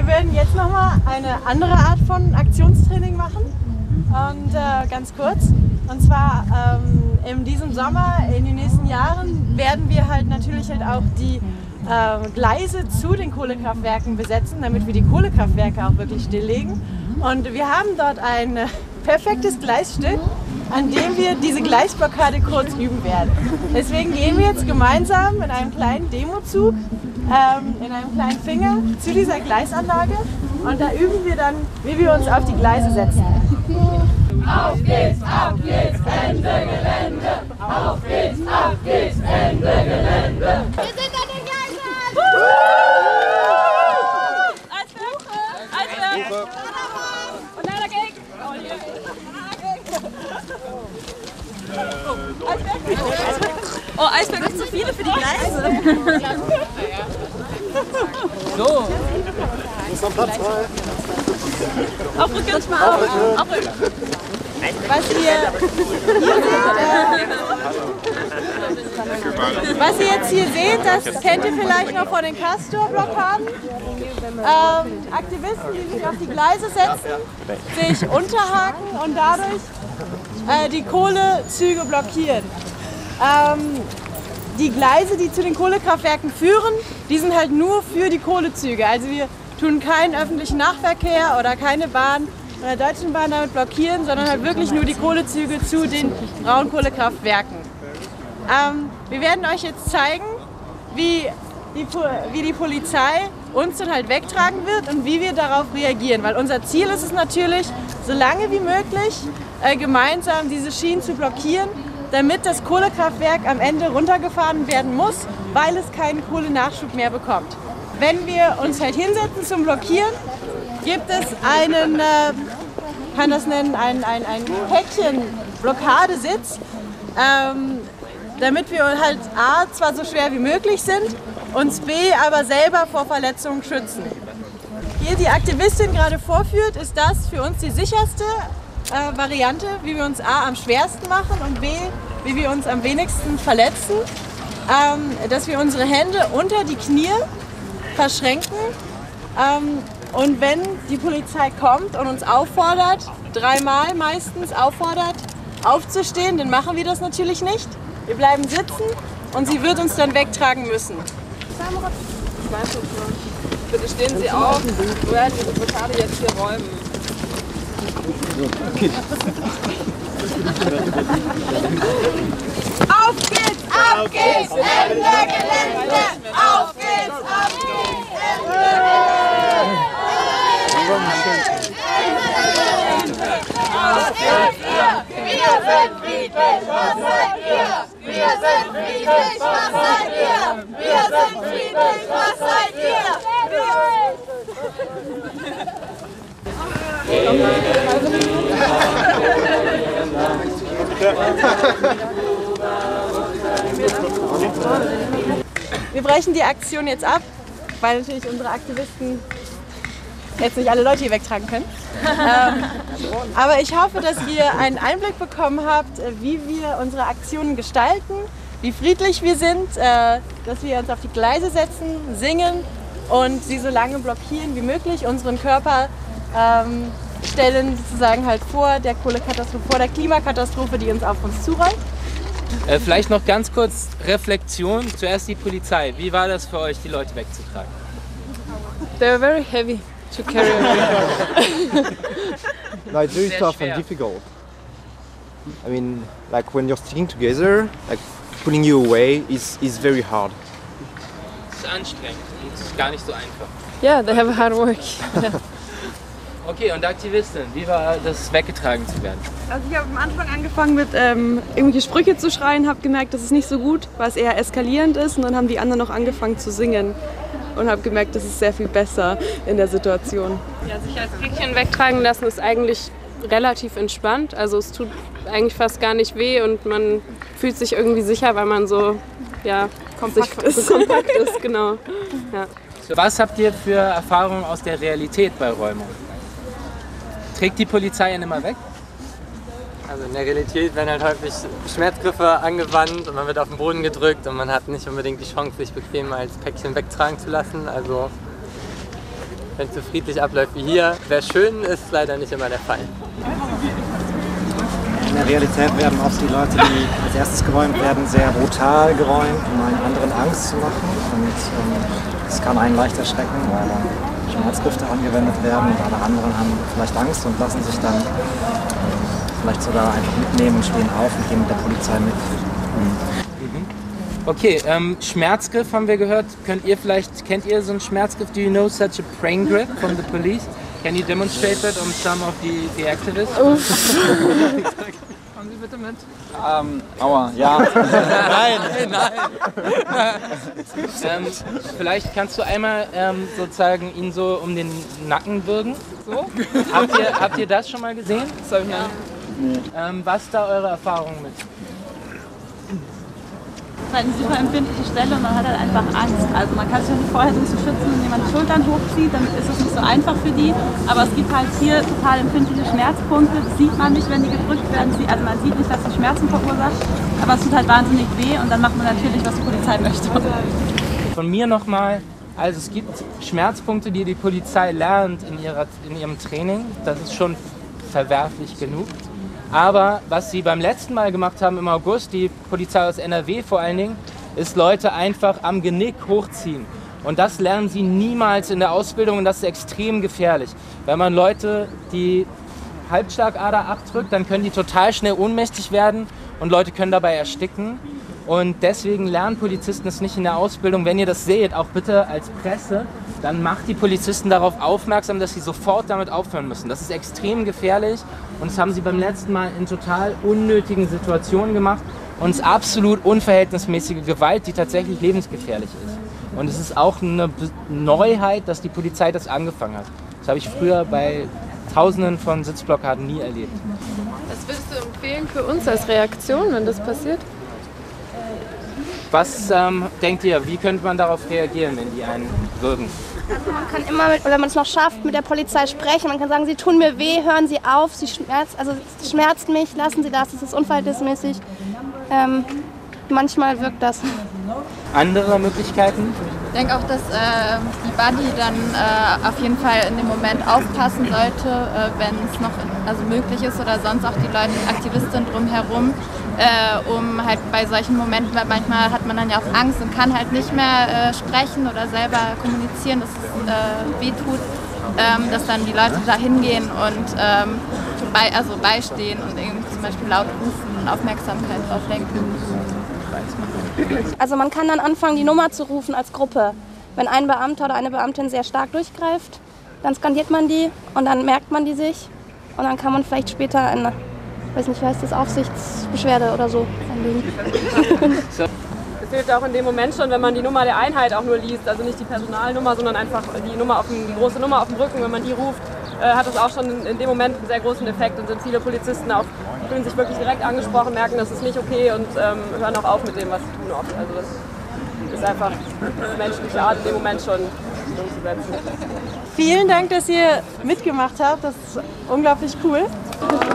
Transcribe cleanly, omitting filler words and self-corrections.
Wir werden jetzt nochmal eine andere Art von Aktionstraining machen und ganz kurz. Und zwar in diesem Sommer, in den nächsten Jahren werden wir halt natürlich halt auch die Gleise zu den Kohlekraftwerken besetzen, damit wir die Kohlekraftwerke auch wirklich stilllegen. Und wir haben dort ein perfektes Gleisstück, an dem wir diese Gleisblockade kurz üben werden. Deswegen gehen wir jetzt gemeinsam in einem kleinen Demozug, in einem kleinen Finger zu dieser Gleisanlage und da üben wir dann, wie wir uns auf die Gleise setzen. Auf geht's, Ende Gelände! Auf geht's, Ende Gelände! Wir sind an den Gleisen! Eisberg! Und einer dagegen! Oh, Eisberg ist zu viele für die Gleise! So! Ist am Platz frei. Aufrücken! Aufrücken! Was ihr jetzt hier seht, das kennt ihr vielleicht noch von den Castor-Blockaden. Aktivisten, die sich auf die Gleise setzen, sich unterhaken und dadurch die Kohlezüge blockieren. Die Gleise, die zu den Kohlekraftwerken führen, die sind halt nur für die Kohlezüge. Also wir tun keinen öffentlichen Nahverkehr oder keine Bahn der Deutschen Bahn damit blockieren, sondern halt wirklich nur die Kohlezüge zu den Braunkohlekraftwerken. Wir werden euch jetzt zeigen, wie die Polizei uns dann halt wegtragen wird und wie wir darauf reagieren. Weil unser Ziel ist es natürlich, so lange wie möglich gemeinsam diese Schienen zu blockieren, damit das Kohlekraftwerk am Ende runtergefahren werden muss, weil es keinen Kohlenachschub mehr bekommt. Wenn wir uns halt hinsetzen zum Blockieren, gibt es einen, kann das nennen, ein Päckchen Blockadesitz, damit wir halt A, zwar so schwer wie möglich sind, uns B, aber selber vor Verletzungen schützen. Hier die Aktivistin gerade vorführt, ist das für uns die sicherste Variante, wie wir uns A, am schwersten machen und B, wie wir uns am wenigsten verletzen, dass wir unsere Hände unter die Knie verschränken. Und wenn die Polizei kommt und uns auffordert, dreimal meistens auffordert, aufzustehen, dann machen wir das natürlich nicht. Wir bleiben sitzen und sie wird uns dann wegtragen müssen. Ich weiß nicht mehr. Bitte stehen Sie auf. Wir werden diese Blockade jetzt hier räumen. Okay. Auf geht's, Ende Gelände! Auf geht's, Ende Gelände! Wir sind friedlich, was seid ihr? Wir sind friedlich, was seid ihr? Wir sind friedlich, was seid ihr? Wir brechen die Aktion jetzt ab, weil natürlich unsere Aktivisten jetzt nicht alle Leute hier wegtragen können. Aber ich hoffe, dass ihr einen Einblick bekommen habt, wie wir unsere Aktionen gestalten, wie friedlich wir sind, dass wir uns auf die Gleise setzen, singen und sie so lange blockieren wie möglich, unseren Körper stellen sozusagen halt vor der Kohlekatastrophe, vor der Klimakatastrophe, die uns auf uns zurollt. Vielleicht noch ganz kurz Reflexion. Zuerst die Polizei. Wie war das für euch, die Leute wegzutragen? They were very heavy to carry. No, it's very tough and difficult. I mean, like when you're sticking together, like pulling you away is very hard. Es ist anstrengend und es ist gar nicht so einfach. Yeah, they have hard work. Okay, und Aktivistin, wie war das, weggetragen zu werden? Also ich habe am Anfang angefangen mit irgendwelche Sprüche zu schreien, habe gemerkt, das ist nicht so gut, weil es eher eskalierend ist, und dann haben die anderen noch angefangen zu singen und habe gemerkt, das ist sehr viel besser in der Situation. Ja, sich als Päckchen wegtragen lassen ist eigentlich relativ entspannt, also es tut eigentlich fast gar nicht weh und man fühlt sich irgendwie sicher, weil man so, ja, kompakt ist, genau. Ja. So, was habt ihr für Erfahrungen aus der Realität bei Räumung? Trägt die Polizei ihn immer weg? Also in der Realität werden halt häufig Schmerzgriffe angewandt und man wird auf den Boden gedrückt und man hat nicht unbedingt die Chance, sich bequem als Päckchen wegtragen zu lassen. Also wenn es so friedlich abläuft wie hier. Wäre schön, ist leider nicht immer der Fall. In der Realität werden oft die Leute, die als erstes geräumt werden, sehr brutal geräumt, um allen anderen Angst zu machen. Und das kann einen leicht erschrecken, weil dann Schmerzgifte angewendet werden und alle anderen haben vielleicht Angst und lassen sich dann vielleicht sogar einfach mitnehmen und stehen auf und gehen mit der Polizei mit. Okay, Schmerzgriff haben wir gehört. Kennt ihr so einen Schmerzgriff? Do you know such a praying grip from the police? Can you demonstrate that on some of the activists? Kommen Sie bitte mit. Aua, ja. Nein. Vielleicht kannst du einmal sozusagen ihn so um den Nacken würgen. So? Habt ihr das schon mal gesehen? Das habe ich nicht. Nee. Was ist da eure Erfahrung mit? Das ist halt eine super empfindliche Stelle und man hat halt einfach Angst. Also man kann sich nicht vorher so ein bisschen schützen, wenn jemand die Schultern hochzieht, dann ist es nicht so einfach für die. Aber es gibt halt hier total empfindliche Schmerzpunkte. Das sieht man nicht, wenn die gedrückt werden. Also man sieht nicht, dass die Schmerzen verursacht. Aber es tut halt wahnsinnig weh und dann macht man natürlich, was die Polizei möchte. Von mir nochmal, also es gibt Schmerzpunkte, die die Polizei lernt in ihrem Training. Das ist schon verwerflich genug. Aber was sie beim letzten Mal gemacht haben im August, die Polizei aus NRW vor allen Dingen, ist Leute einfach am Genick hochziehen. Und das lernen sie niemals in der Ausbildung und das ist extrem gefährlich. Wenn man Leute die Halsschlagader abdrückt, dann können die total schnell ohnmächtig werden und Leute können dabei ersticken. Und deswegen lernen Polizisten es nicht in der Ausbildung. Wenn ihr das seht, auch bitte als Presse, dann macht die Polizisten darauf aufmerksam, dass sie sofort damit aufhören müssen. Das ist extrem gefährlich und das haben sie beim letzten Mal in total unnötigen Situationen gemacht und es ist absolut unverhältnismäßige Gewalt, die tatsächlich lebensgefährlich ist. Und es ist auch eine Neuheit, dass die Polizei das angefangen hat. Das habe ich früher bei Tausenden von Sitzblockaden nie erlebt. Was würdest du empfehlen für uns als Reaktion, wenn das passiert? Was denkt ihr, wie könnte man darauf reagieren, wenn die einen würgen? Also man kann immer, wenn man es noch schafft, mit der Polizei sprechen. Man kann sagen, Sie tun mir weh, hören Sie auf, es schmerzt mich, lassen Sie das ist unverhältnismäßig. Manchmal wirkt das. Andere Möglichkeiten? Ich denke auch, dass die Buddy dann auf jeden Fall in dem Moment aufpassen sollte, wenn es noch möglich ist oder sonst auch die Leute, Aktivistinnen drumherum, um halt bei solchen Momenten, weil manchmal hat man dann ja auch Angst und kann halt nicht mehr sprechen oder selber kommunizieren, dass es wehtut, dass dann die Leute da hingehen und beistehen und irgendwie zum Beispiel laut rufen und Aufmerksamkeit drauf lenken. Also man kann dann anfangen, die Nummer zu rufen als Gruppe. Wenn ein Beamter oder eine Beamtin sehr stark durchgreift, dann skandiert man die und dann merkt man die sich und dann kann man vielleicht später eine, weiß nicht, wie heißt das, Aufsichtsbeschwerde oder so anlegen. Es hilft auch in dem Moment schon, wenn man die Nummer der Einheit auch nur liest, also nicht die Personalnummer, sondern einfach die große Nummer auf dem Rücken, wenn man die ruft, hat das auch schon in dem Moment einen sehr großen Effekt und sind viele Polizisten auch, fühlen sich wirklich direkt angesprochen, merken, das ist nicht okay und hören auch auf mit dem, was sie tun oft. Also das ist einfach eine menschliche Art, in dem Moment schon umzusetzen. Vielen Dank, dass ihr mitgemacht habt, das ist unglaublich cool.